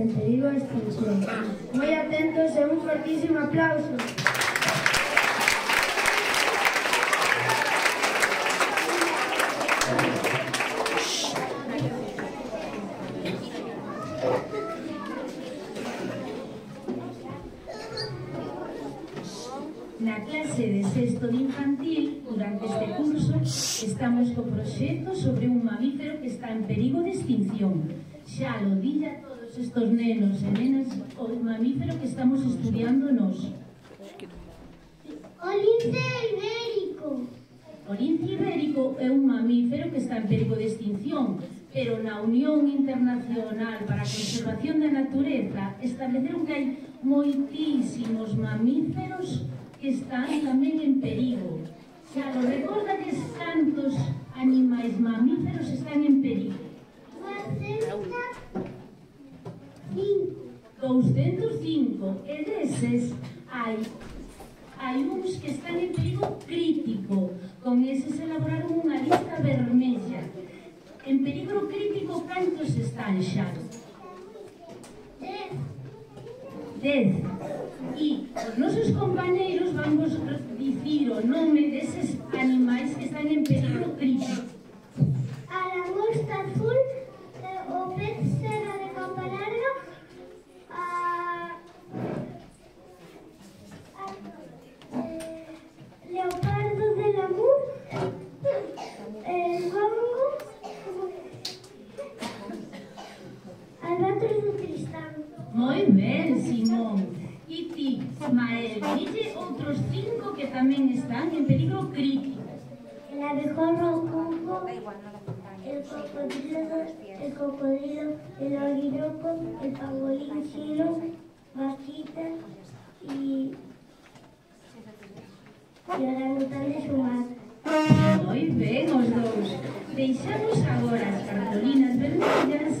en perigo de extinción. Moi atentos e un fortísimo aplauso. Na clase de sexto de infantil, durante este curso, estamos co proxecto sobre un mamífero que está en perigo de extinción. Xa lo dille a todos estos nenos e nenas o mamífero que estamos estudiando nos. O lince ibérico. O lince ibérico é un mamífero que está en perigo de extinción, pero na Unión Internacional para a Conservación da Natureza estableceron que hai moitísimos mamíferos que están tamén en perigo. Xa lo recordades cantos animais mamíferos están en perigo? 205, e deses hai uns que están en perigo crítico. Con eses elaboraron unha lista vermella. En peligro crítico, cantos están xa? 10. E os nosos compañeiros vamos dicir o nome deses animais que están en peligro crítico. A langosta azul, o pez serra de capa larga, leopardo de lamur, el gongo, albatros do tristán. Moi ben, Simón. E ti, Mael, dille outros 5 que tamén están en peligro crítico. El abejorro cuco, el cocodrilo, el orinoco, el pangolín chino, vaquita y orangután de Sumatra. Moi ben, os dous. Deixamos agora as cartolinas vermellas